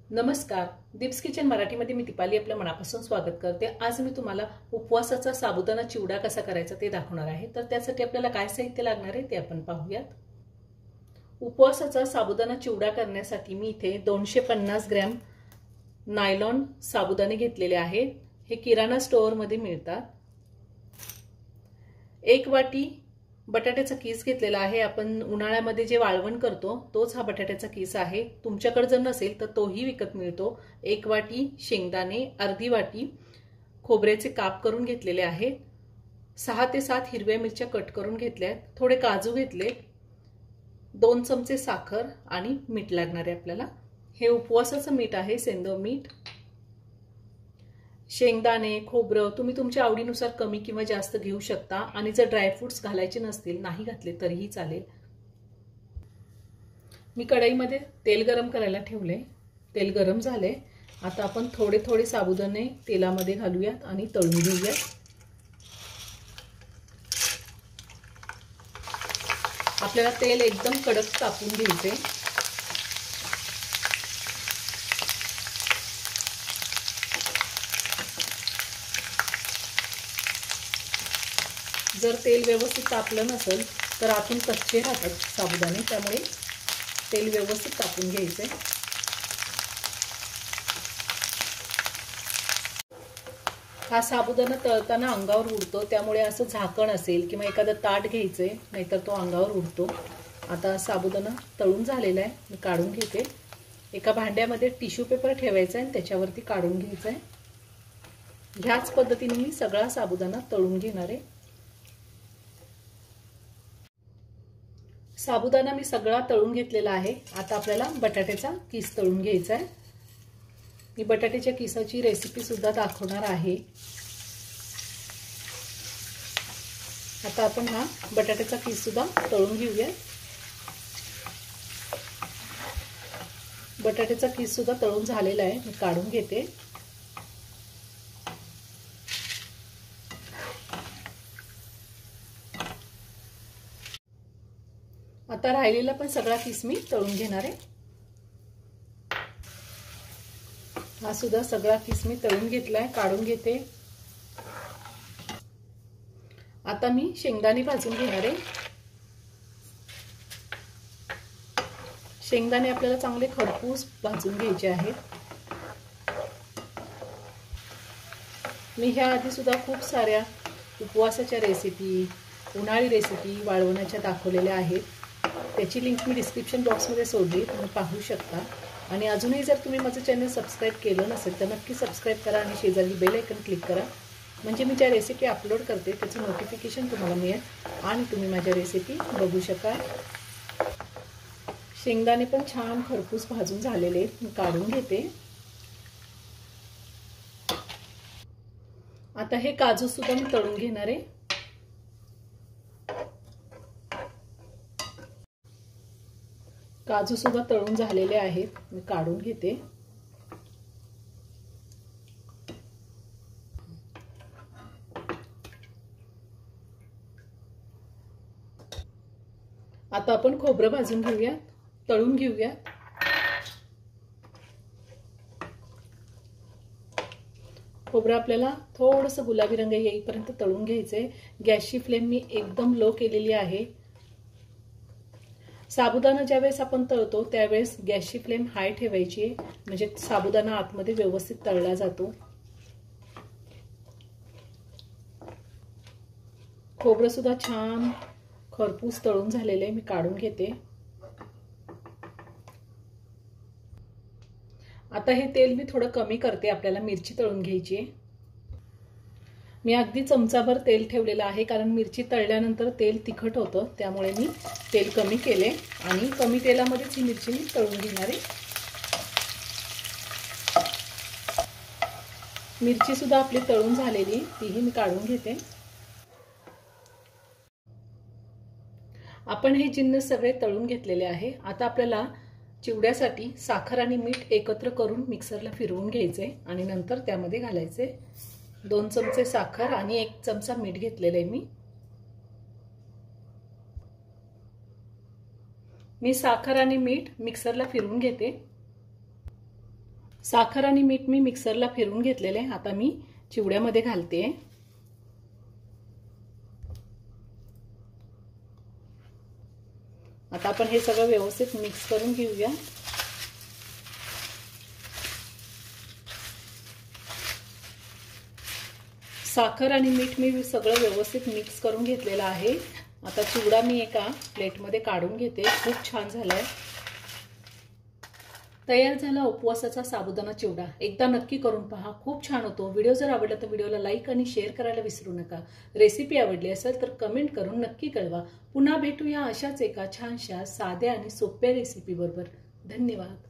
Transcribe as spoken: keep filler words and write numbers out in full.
नमस्कार, दीप्स किचन मराठीमध्ये मी दीपाली आपल्या मनापासून स्वागत करते। आज मी तुम्हाला उपवासाचा साबुदाणा चिवडा कसा करायचा ते दाखवणार आहे। तर त्यासाठी आपल्याला काय साहित्य लागणार आहे ते आपण पाहूयात। उपवासाचा साबुदाणा चिवडा करण्यासाठी मी इथे दोनशे पन्नास ग्रॅम नायलॉन साबुदाणे घेतलेले आहेत। हे किराणा स्टोअर मध्ये मिळतात। एक वाटी बटाट्याचा किस घेतलेला आहे। आपण उन्हाळ्यामध्ये जे वाळवण करतो तोच हा बटाट्याचा किस आहे। तुमच्याकडे जर नसेल तर तोही विकत मिळतो। एक वाटी शेंगदाणे, अर्धी वाटी खोबऱ्याचे काप करून घेतलेले आहेत। सहा ते सात हिरव्या मिरच्या कट करून घेतल्यात। थोडे काजू घेतले, दोन चमचे साखर आणि मीठ लागणार आहे आपल्याला। हे उपवासाचं मीठ आहे, सेंधव मीठ। शेंगदाणे, खोबरं तुम्ही तुमच्या आवडीनुसार कमी किंवा जास्त घेऊ शकता आणि जर ड्रायफ्रुट्स घालायचे नसतील, नाही घातले तरीही चालेल। मी कढईमध्ये तेल गरम करायला ठेवले। तेल गरम झाले। आता आपण थोडे थोडे साबुदाणे तेलामध्ये घालूयात आणि तळून घेऊयात। आपल्याला तेल एकदम कडक तापून घ्यायचे। जर तेल व्यवस्थित तापलं नसेल तर आतून कच्चे राहतात साबुदाणे, त्यामुळे तेल व्यवस्थित तापून घ्यायचे। हा साबुदाणा तळताना अंगावर उडतो, त्यामुळे असं झाकण असेल किंवा एखादं ताट घ्यायचे, नाहीतर तो अंगावर उडतो। आता साबुदाणा तळून झालेला आहे, मी काढून घेते। एका भांड्यामध्ये टिश्यू पेपर ठेवायचा आणि त्याच्यावरती काढून घ्यायचा आहे। ह्याच पद्धतीने मी सगळा साबुदाणा तळून घेणार आहे। साबुदाणा मी सगळा तळून घेतलेला आहे। आता आपल्याला बटाट्याचा किस तळून घ्यायचा आहे। मी बटाट्याच्या किसाची रेसिपी सुद्धा दाखवणार आहे। आता आपण हा बटाट्याचा किस सुद्धा तळून घेऊया। बटाट्याचा किस सुद्धा तळून झालेला आहे, मी काढून घेते। आता राहिलेला पण सगळा किस मी तळून घेणार आहे। हा सुद्धा सगळा किस मी तळून घेतलाय, काढून घेते। आता मी शेंगदाणे भाजून घेणार आहे। शेंगदाणे आपल्याला चांगले खरपूस भाजून घ्यायचे आहेत। मी ह्या आधी सुद्धा खूप साऱ्या उपवासाच्या रेसिपी, उन्हाळी रेसिपी वाळवण्याच्या दाखवलेल्या आहेत। त्याची लिंक मी डिस्क्रिप्शन बॉक्समध्ये सोडली, तुम्ही पाहू शकता। आणि अजूनही जर तुम्ही माझं चॅनल सबस्क्राइब केलं नसेल तर नक्की सबस्क्राइब करा आणि शेजारी बेल आयकॉन क्लिक करा, म्हणजे मी ज्या रेसिपी अपलोड करते त्याचं नोटिफिकेशन तुम्हाला मिळेल आणि तुम्ही माझ्या रेसिपी बघू शकाल। शेंगदाणे पण छान खरपूस भाजून झालेले, मी काढून घेते। आता हे काजू सुद्धा मी तळून घेणार आहे। काजू सुद्धा तळून झालेले आहेत, मी काढून घेते। आता आपण खोबरं भाजून घेऊया, तळून घेऊया। खोबरं आपल्याला थोडंसं गुलाबी रंग येईपर्यंत तळून घ्यायचंय। गॅसची फ्लेम मी एकदम लो केलेली आहे। साबुदाणा ज्यावेळेस आपण तळतो त्यावेळेस गॅसची फ्लेम हाय ठेवायची, म्हणजे साबुदाणा आतमध्ये व्यवस्थित तळला जातो। खोबरं सुद्धा छान खरपूस तळून झालेले आहे, मी काढून घेते। आता हे तेल मी थोडं कमी करते, आपल्याला मिरची तळून घ्यायची आहे। मी अगदी चमचाभर तेल ठेवलेलं आहे, कारण मिरची तळल्यानंतर तेल तिखट होतं, त्यामुळे मी तेल कमी केले आणि कमी तेलामध्येच ही मिरची मी तळून घेणार आहे। मिरची सुद्धा आपली तळून झालेली, तीही मी काढून घेते। आपण हे जिन्नस सगळे तळून घेतलेले आहे। आता आपल्याला चिवड्यासाठी साखर आणि मीठ एकत्र करून मिक्सरला फिरवून घ्यायचे आणि नंतर त्यामध्ये घालायचे। दोन चमचे साखर आणि एक चमचा मीठ घेतलेले आहे मी। मी साखर आणि मीठ मिक्सरला फिरवून घेते। साखर आणि मीठ मी मिक्सरला फिरवून घेतलेले. आता मी चिवड्यामध्ये घालते. आता आपण हे सगळं व्यवस्थित मिक्स करून घेऊया. साखर आणि मीठ मी सगळं व्यवस्थित मिक्स करून घेतलेलं आहे. आता चिवडा मी एका प्लेटमध्ये काढून घेते. खूप छान झालाय. तयार झाला उपवासाचा साबुदाणा चिवडा. एकदा नक्की करून पहा, खूप छान होतो. व्हिडिओ जर आवडला तर व्हिडिओला लाईक आणि शेअर करायला विसरू नका. रेसिपी आवडली असेल तर कमेंट करून नक्की कळवा. पुन्हा भेटूया अशाच एका छानशा साध्या आणि सोप्या रेसिपी बरोबर. धन्यवाद.